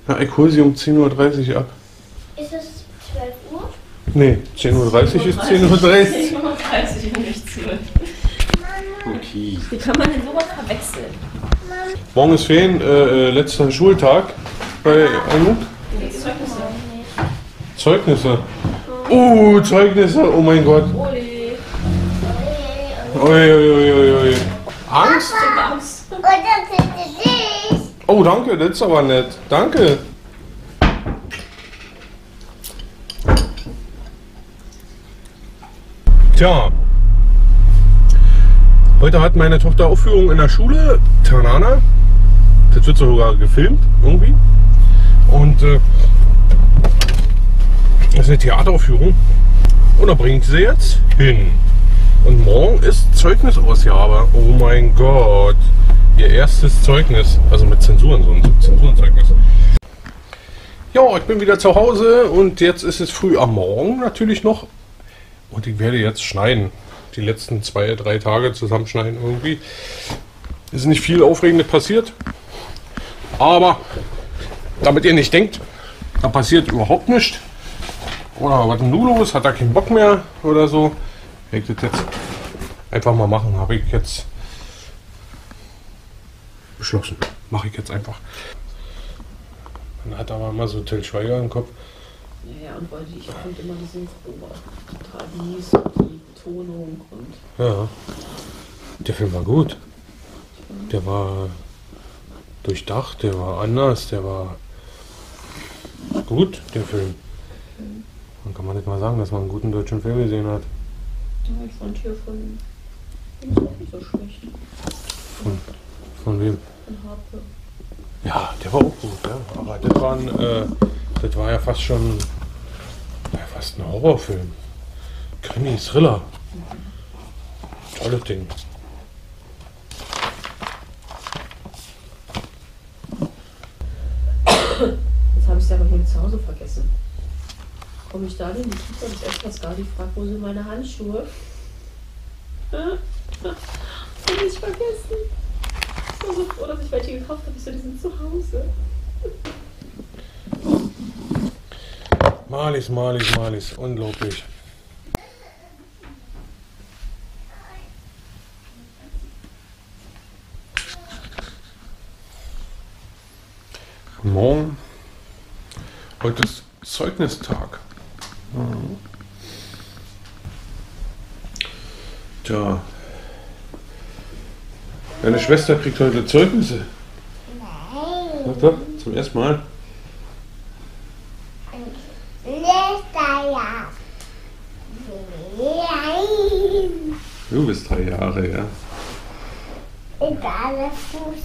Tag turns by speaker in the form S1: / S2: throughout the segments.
S1: Ja, ich hole sie um 10:30 Uhr ab.
S2: Ist es 12 Uhr?
S1: Nee, 10:30 Uhr ist 10:30 Uhr.
S3: 10:30 Uhr und nicht 12.
S1: Okay.
S3: Wie kann man denn sowas verwechseln?
S1: Morgen ist Ferien, letzter Schultag bei Anouk. Zeugnisse. Zeugnisse, oh mein Gott.
S3: Uli.
S1: Ui. Angst?
S3: Angst.
S2: Und das ist dich.
S1: Oh, danke, das ist aber nett. Danke. Tja. Heute hat meine Tochter Aufführung in der Schule. Tanana. Das wird sogar gefilmt, irgendwie. Und das ist eine Theateraufführung. Und da bringt sie jetzt hin. Und morgen ist Zeugnisausgabe. Oh mein Gott. Ihr erstes Zeugnis. Also mit Zensuren, so ein Zensurenzeugnis. Ja, ich bin wieder zu Hause und jetzt ist es früh am Morgen natürlich noch. Und ich werde jetzt schneiden. Die letzten 2-3 Tage zusammenschneiden irgendwie. Ist nicht viel Aufregendes passiert. Aber damit ihr nicht denkt, da passiert überhaupt nichts. Oder was ist denn nun los? Hat er keinen Bock mehr oder so? Ich das jetzt einfach mal machen, habe ich jetzt beschlossen. Mache ich jetzt einfach. Man hat aber immer so Till Schweiger im Kopf.
S3: Ja, und weil ich finde immer die Synchro total mies und die Betonung und.
S1: Ja. Der Film war gut. Der war durchdacht, der war anders, der war gut, der Film. Dann kann man nicht mal sagen, dass man einen guten deutschen Film gesehen hat.
S3: Ja, ich fand hier von. Ist auch nicht so schlecht.
S1: Von wem?
S3: Von Harpe.
S1: Ja, der war auch gut, ja. Aber das war ja fast schon. Fast ein Horrorfilm. Krimi, Thriller. Tolles Ding.
S3: Jetzt habe ich es aber hier zu Hause vergessen. Komme ich da in die Kita des Espas die fragt, wo sind meine Handschuhe? Habe ich vergessen. Ich war so froh, dass ich welche gekauft habe. Ich so, die sind zu Hause.
S1: Malis. Unglaublich. Morgen. Heute ist Zeugnistag. Tja. Deine Schwester kriegt heute Zeugnisse.
S2: Nein.
S1: Sag doch, zum ersten Mal.
S2: Nächster Jahr. Nein.
S1: Du bist 3 Jahre, ja.
S2: Egal, Fuß.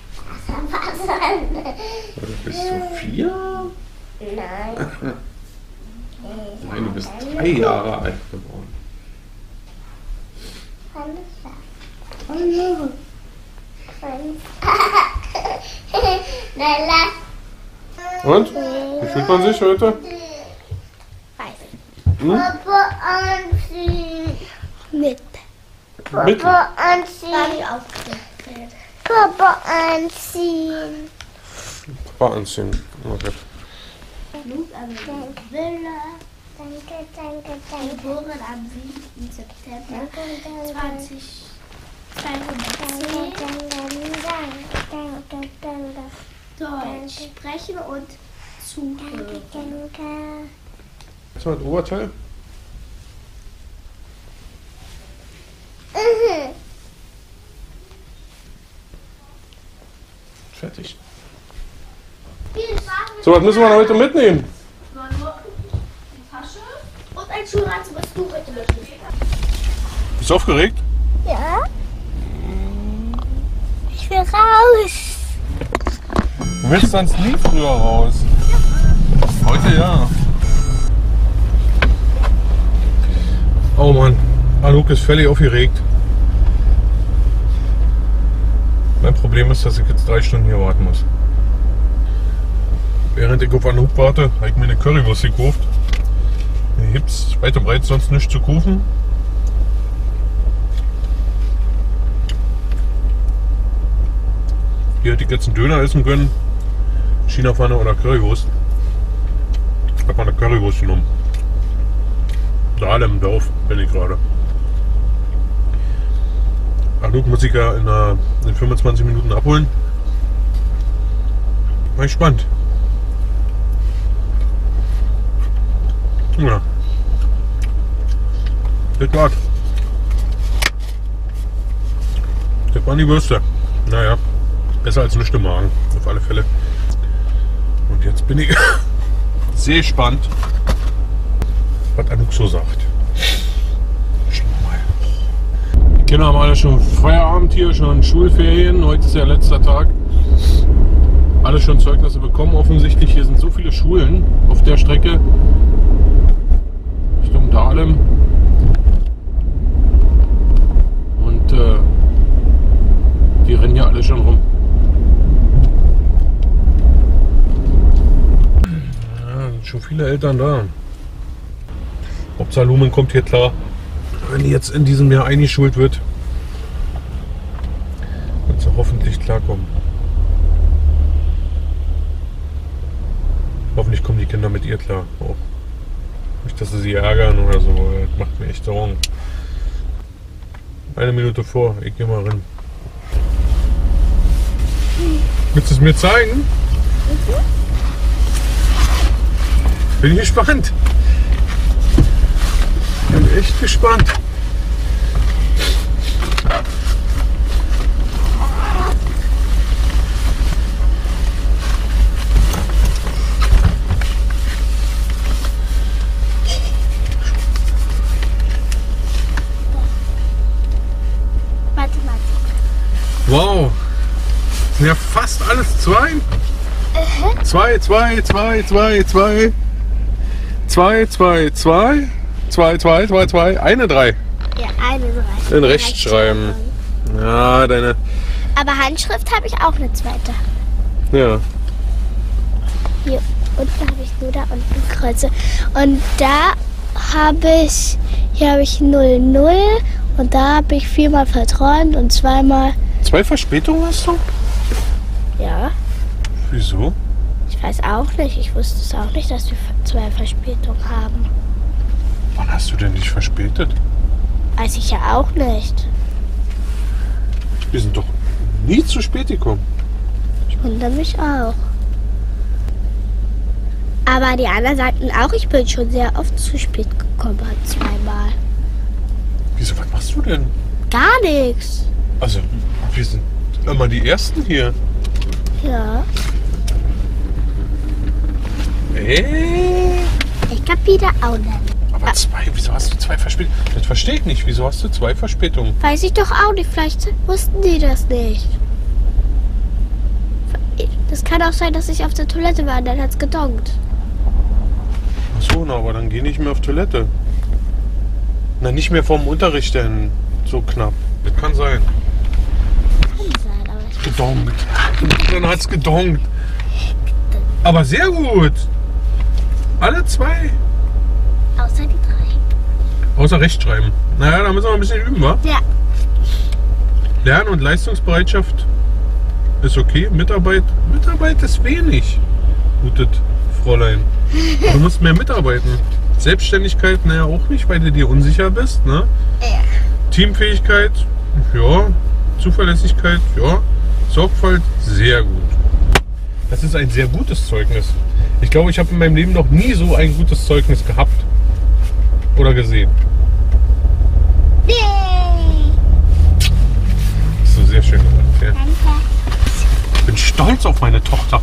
S1: Oder bist du 4?
S2: Nein.
S1: Nein, du bist 3 Jahre alt geworden. 3 Jahre.
S2: Nein, lass.
S1: Und? Wie fühlt man sich heute?
S2: Weiß. Papa anziehen. Mit.
S1: Mit?
S2: Papa anziehen. Papa anziehen.
S1: Papa anziehen. Okay.
S2: Danke. Geboren am 7. September 2010. Deutsch sprechen und zuhören.
S1: Was war das Oberteil? Fertig. So, was müssen wir heute mitnehmen?
S2: Nur die Tasche und ein Schuhranzen, was du heute mitnehmen.
S1: Bist du aufgeregt?
S2: Ja. Ich will raus.
S1: Du willst sonst nie früher raus. Heute ja. Oh Mann, Anouk ist völlig aufgeregt. Mein Problem ist, dass ich jetzt 3 Stunden hier warten muss. Während ich auf Anouk warte, habe ich mir eine Currywurst gekauft. Hier gibt es weit und breit sonst nichts zu kaufen. Hier hätte ich jetzt einen Döner essen können. China-Pfanne oder Currywurst. Ich habe mal eine Currywurst genommen. Dahlem im Dorf bin ich gerade. Anouk muss ich ja in 25 Minuten abholen. War ich spannend. Ja. Das war's. Das waren die Würste. Naja, besser als nichts im Magen, auf alle Fälle. Und jetzt bin ich sehr gespannt, was Anouk so sagt. Schau mal. Die Kinder haben alle schon Feierabend hier, schon Schulferien. Heute ist ja letzter Tag. Alle schon Zeugnisse bekommen. Offensichtlich hier sind so viele Schulen auf der Strecke Richtung Dahlem. Und die rennen ja alle schon rum. Ja, sind schon viele Eltern da. Hauptsache Lumen kommt hier klar. Wenn die jetzt in diesem Jahr eingeschult wird, wird sie hoffentlich klarkommen. Hoffentlich kommen die Kinder mit ihr klar. Auch. Nicht, dass sie ärgern oder so. Das macht mir echt Sorgen. 1 Minute vor. Ich gehe mal rein. Willst du es mir zeigen? Bin ich gespannt. Bin echt gespannt. Wow. Sind ja fast alles 2. 2, 2, 2, 2, 2. 2, 2, 2. 2, 2, 2, 2. Eine 3.
S2: Ja, eine 3.
S1: In Rechtschreiben. Ja, deine.
S2: Aber Handschrift habe ich auch eine zweite.
S1: Ja.
S2: Hier unten habe ich nur da unten Kreuze. Und da habe ich, hier habe ich 0, 0. Und da habe ich 4-mal verträumt und 2-mal.
S1: 2 Verspätungen hast du?
S2: Ja.
S1: Wieso?
S2: Ich weiß auch nicht. Ich wusste es auch nicht, dass wir 2 Verspätungen haben.
S1: Wann hast du denn dich verspätet?
S2: Weiß ich ja auch nicht.
S1: Wir sind doch nie zu spät gekommen.
S2: Ich wundere mich auch. Aber die anderen sagten auch, ich bin schon sehr oft zu spät gekommen, 2-mal.
S1: Wieso, was machst du denn?
S2: Gar nichts.
S1: Also, wir sind immer die Ersten hier.
S2: Ja. Ich kapiere auch nicht.
S1: Aber 2, wieso hast du 2 Verspätungen? Das verstehe ich nicht. Wieso hast du 2 Verspätungen?
S2: Weiß ich doch auch nicht. Vielleicht wussten die das nicht. Das kann auch sein, dass ich auf der Toilette war und dann hat es gedonkt.
S1: Ach so, na, aber dann geh nicht mehr auf Toilette. Na, nicht mehr vom Unterricht denn so knapp. Das kann sein.
S2: Kann sein, aber ich
S1: Gedonkt. Dann hat's gedonkt. Aber sehr gut. Alle 2.
S2: außer die 3.
S1: Außer Rechtschreiben. Naja, da müssen wir ein bisschen üben, wa?
S2: Ja.
S1: Lern- und Leistungsbereitschaft ist okay. Mitarbeit ist wenig. Gutes Fräulein. Du musst mehr mitarbeiten. Selbstständigkeit, naja, auch nicht, weil du dir unsicher bist, ne?
S2: Ja.
S1: Teamfähigkeit, ja. Zuverlässigkeit, ja. Sorgfalt, sehr gut. Das ist ein sehr gutes Zeugnis. Ich glaube, ich habe in meinem Leben noch nie so ein gutes Zeugnis gehabt. Oder gesehen.
S2: Yay!
S1: Hast du sehr schön gemacht, ja.
S2: Danke.
S1: Ich bin stolz auf meine Tochter.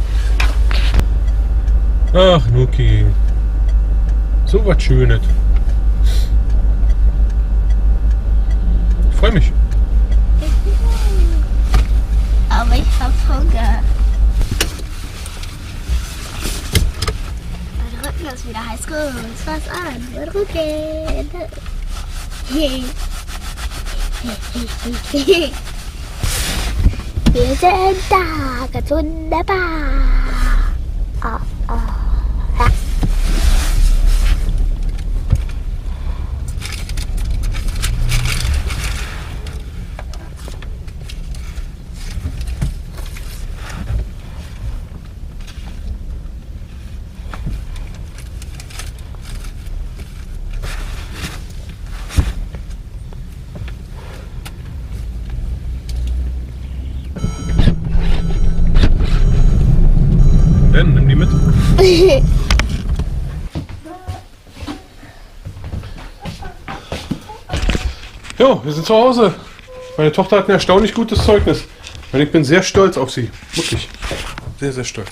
S1: Ach, Nuki. So was Schönes. Ich freue mich.
S2: Aber ich hab Hunger. Mein Rücken ist wieder heiß. Guck uns was an. Mein Rücken. Wir sind da. Ganz wunderbar. Ah, ah. Ja.
S1: Ja, wir sind zu Hause. Meine Tochter hat ein erstaunlich gutes Zeugnis. Und ich bin sehr stolz auf sie. Wirklich. Sehr, sehr stolz.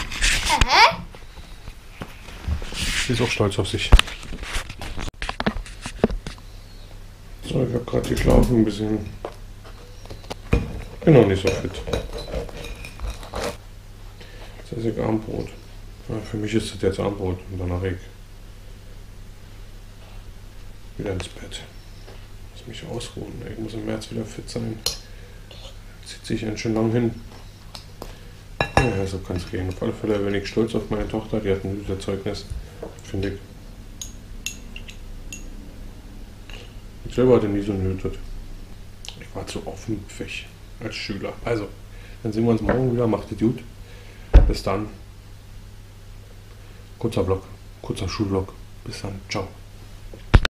S1: Sie ist auch stolz auf sich. So, ich habe gerade geschlafen ein bisschen. Bin noch nicht so fit. Jetzt esse ich Abendbrot. Ja, für mich ist das jetzt Abendbrot und danach ich wieder ins Bett. Muss mich ausruhen. Ich muss im März wieder fit sein. Zieht sich ganz schön lang hin. Ja, so kann es gehen. Auf alle Fälle bin ich stolz auf meine Tochter. Die hat ein gutes Zeugnis, finde ich. Ich selber hatte nie so nötig. Ich war zu aufmüpfig als Schüler. Also, dann sehen wir uns morgen wieder. Macht es gut. Bis dann. Kurzer Vlog, kurzer Schulvlog. Bis dann. Ciao.